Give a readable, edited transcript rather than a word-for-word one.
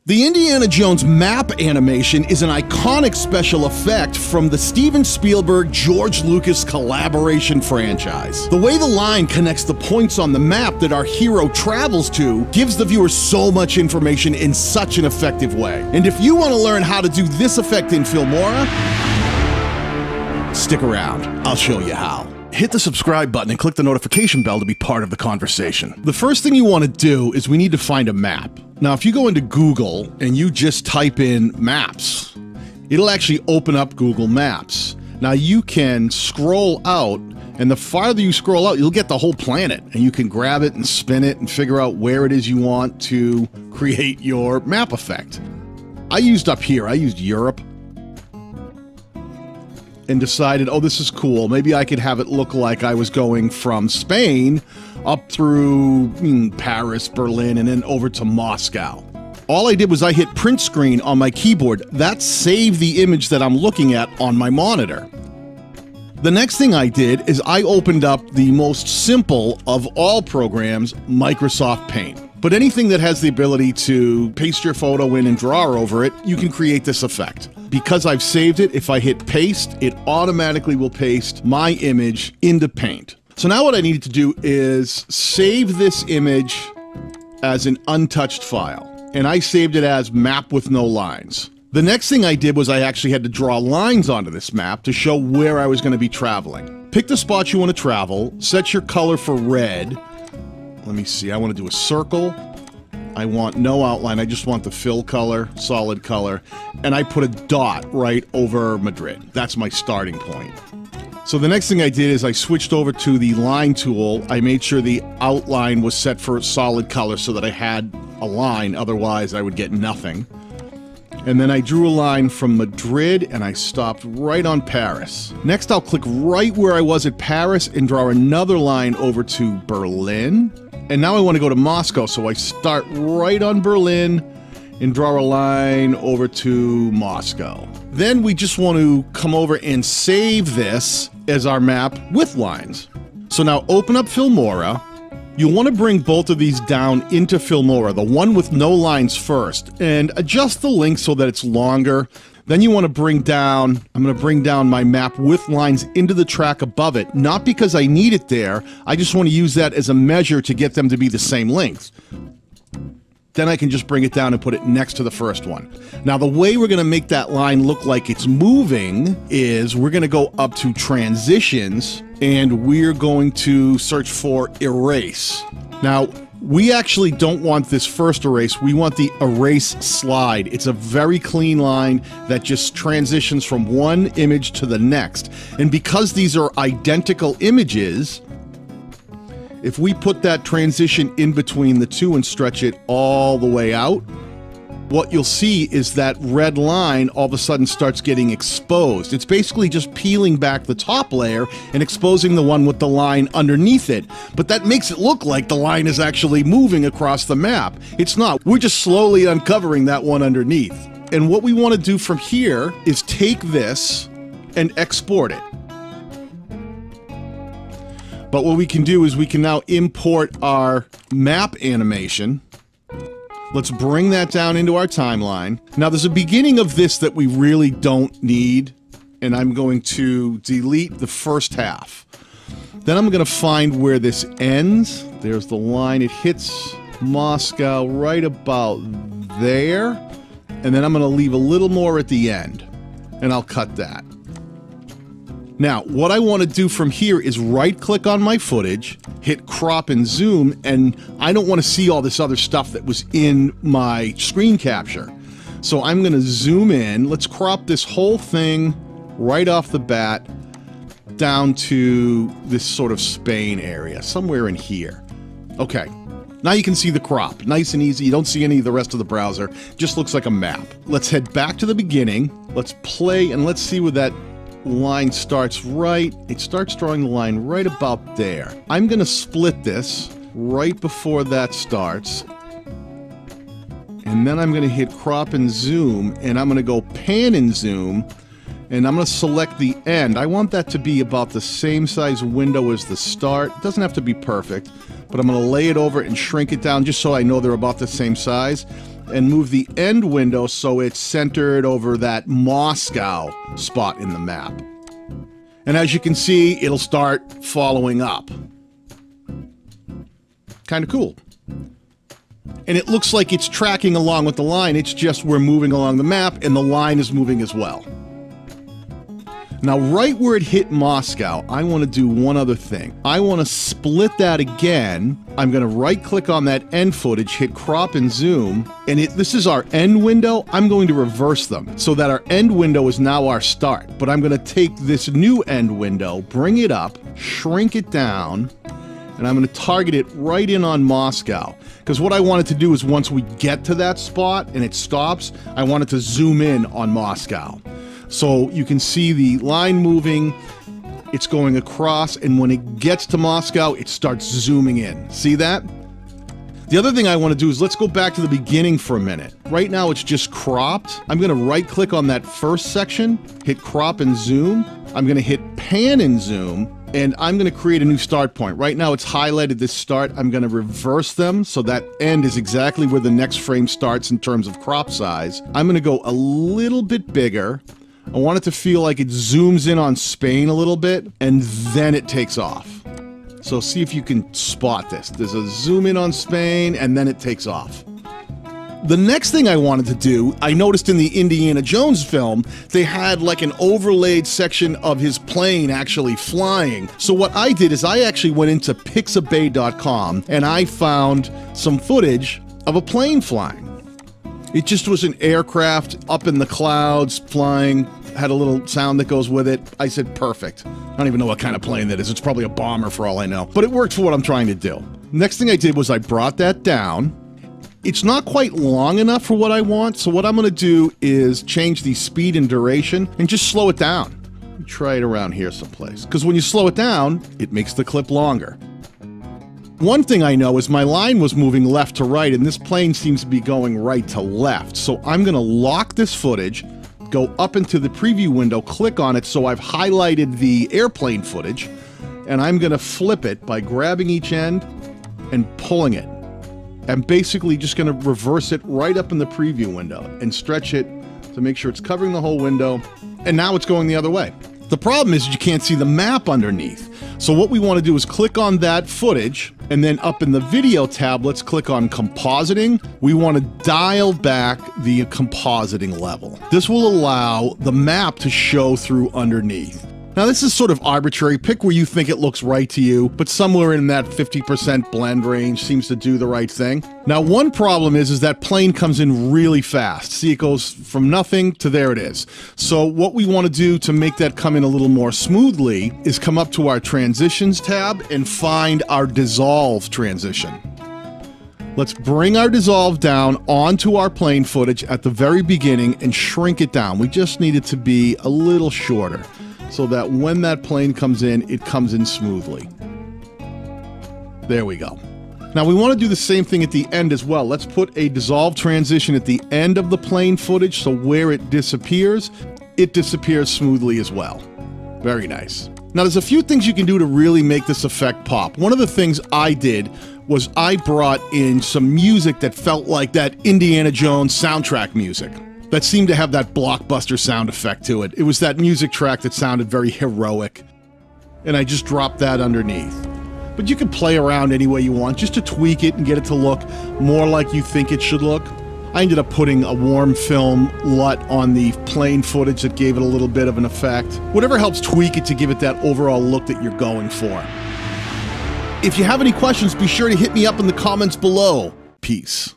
The Indiana Jones map animation is an iconic special effect from the Steven Spielberg-George Lucas collaboration franchise. The way the line connects the points on the map that our hero travels to gives the viewer so much information in such an effective way. And if you want to learn how to do this effect in Filmora, stick around. I'll show you how. Hit the subscribe button and click the notification bell to be part of the conversation. The first thing you want to do is we need to find a map. Now, if you go into Google and you just type in maps, it'll actually open up Google Maps. Now, you can scroll out, and the farther you scroll out, you'll get the whole planet, and you can grab it and spin it and figure out where it is you want to create your map effect. I used up here, I used Europe, and decided, oh, this is cool. Maybe I could have it look like I was going from Spain up through Paris, Berlin, and then over to Moscow. All I did was I hit print screen on my keyboard. That saved the image that I'm looking at on my monitor. The next thing I did is I opened up the most simple of all programs, Microsoft Paint. But anything that has the ability to paste your photo in and draw over it, you can create this effect. Because I've saved it, if I hit paste, it automatically will paste my image into Paint. So now what I need to do is save this image as an untouched file. And I saved it as map with no lines. The next thing I did was I actually had to draw lines onto this map to show where I was going to be traveling. Pick the spot you want to travel, set your color for red. Let me see, I want to do a circle. I want no outline, I just want the fill color, solid color, and I put a dot right over Madrid. That's my starting point. So the next thing I did is I switched over to the line tool. I made sure the outline was set for solid color so that I had a line, otherwise I would get nothing. And then I drew a line from Madrid and I stopped right on Paris. Next I'll click right where I was at Paris and draw another line over to Berlin. And now I want to go to Moscow, so I start right on Berlin and draw a line over to Moscow. Then we just want to come over and save this as our map with lines. So now open up Filmora. You'll want to bring both of these down into Filmora, the one with no lines first, and adjust the length so that it's longer. Then you want to bring down, I'm going to bring down my map with lines into the track above it, not because I need it there, I just want to use that as a measure to get them to be the same length. Then I can just bring it down and put it next to the first one. Now the way we're going to make that line look like it's moving is we're going to go up to transitions and we're going to search for erase. Now, we actually don't want this first erase, we want the erase slide. It's a very clean line that just transitions from one image to the next. And because these are identical images, if we put that transition in between the two and stretch it all the way out, what you'll see is that red line all of a sudden starts getting exposed. It's basically just peeling back the top layer and exposing the one with the line underneath it. But that makes it look like the line is actually moving across the map. It's not. We're just slowly uncovering that one underneath. And what we want to do from here is take this and export it. But what we can do is we can now import our map animation. Let's bring that down into our timeline. Now there's a beginning of this that we really don't need, and I'm going to delete the first half. Then I'm going to find where this ends. There's the line. It hits Moscow right about there. And then I'm going to leave a little more at the end, and I'll cut that. Now, what I want to do from here is right-click on my footage, hit crop and zoom, and I don't want to see all this other stuff that was in my screen capture. So I'm going to zoom in. Let's crop this whole thing right off the bat down to this sort of Spain area, somewhere in here. Okay, now you can see the crop. Nice and easy. You don't see any of the rest of the browser. Just looks like a map. Let's head back to the beginning. Let's play, and let's see where that line starts right. It starts drawing the line right about there. I'm going to split this right before that starts. And then I'm going to hit crop and zoom, and I'm going to go pan and zoom, and I'm going to select the end. I want that to be about the same size window as the start. It doesn't have to be perfect, but I'm going to lay it over and shrink it down just so I know they're about the same size. and move the end window so it's centered over that Moscow spot in the map. And as you can see, it'll start following up. Kind of cool. And it looks like it's tracking along with the line. It's just we're moving along the map and the line is moving as well. Now, right where it hit Moscow, I want to do one other thing. I want to split that again. I'm going to right-click on that end footage, hit crop and zoom, and this is our end window. I'm going to reverse them so that our end window is now our start. But I'm going to take this new end window, bring it up, shrink it down, and I'm going to target it right in on Moscow. Because what I wanted to do is once we get to that spot and it stops, I wanted to zoom in on Moscow. So you can see the line moving, it's going across, and when it gets to Moscow, it starts zooming in. See that? The other thing I want to do is let's go back to the beginning for a minute. Right now it's just cropped. I'm going to right-click on that first section, hit crop and zoom. I'm going to hit pan and zoom, and I'm going to create a new start point. Right now it's highlighted this start. I'm going to reverse them so that end is exactly where the next frame starts in terms of crop size. I'm going to go a little bit bigger. I want it to feel like it zooms in on Spain a little bit, and then it takes off. So see if you can spot this. There's a zoom in on Spain, and then it takes off. The next thing I wanted to do, I noticed in the Indiana Jones film, they had like an overlaid section of his plane actually flying. So what I did is I actually went into pixabay.com, and I found some footage of a plane flying. It just was an aircraft up in the clouds flying, had a little sound that goes with it. I said, perfect. I don't even know what kind of plane that is. It's probably a bomber for all I know, but it worked for what I'm trying to do. Next thing I did was I brought that down. It's not quite long enough for what I want, so what I'm going to do is change the speed and duration and just slow it down. Let me try it around here someplace, because when you slow it down, it makes the clip longer. One thing I know is my line was moving left to right, and this plane seems to be going right to left. So I'm going to lock this footage, go up into the preview window, click on it so I've highlighted the airplane footage, and I'm going to flip it by grabbing each end and pulling it. I'm basically just going to reverse it right up in the preview window and stretch it to make sure it's covering the whole window, and now it's going the other way. The problem is you can't see the map underneath. So what we want to do is click on that footage, and then up in the video tab, let's click on compositing. We want to dial back the compositing level. This will allow the map to show through underneath. Now this is sort of arbitrary. Pick where you think it looks right to you, but somewhere in that 50% blend range seems to do the right thing. Now one problem is that plane comes in really fast. See, it goes from nothing to there it is. So what we want to do to make that come in a little more smoothly is come up to our transitions tab and find our dissolve transition. Let's bring our dissolve down onto our plane footage at the very beginning and shrink it down. We just need it to be a little shorter, so that when that plane comes in, it comes in smoothly. There we go. Now we want to do the same thing at the end as well. Let's put a dissolve transition at the end of the plane footage, so where it disappears smoothly as well. Very nice. Now there's a few things you can do to really make this effect pop. One of the things I did was I brought in some music that felt like that Indiana Jones soundtrack music, that seemed to have that blockbuster sound effect to it. It was that music track that sounded very heroic, and I just dropped that underneath. But you can play around any way you want, just to tweak it and get it to look more like you think it should look. I ended up putting a warm film LUT on the plane footage that gave it a little bit of an effect. Whatever helps tweak it to give it that overall look that you're going for. If you have any questions, be sure to hit me up in the comments below. Peace.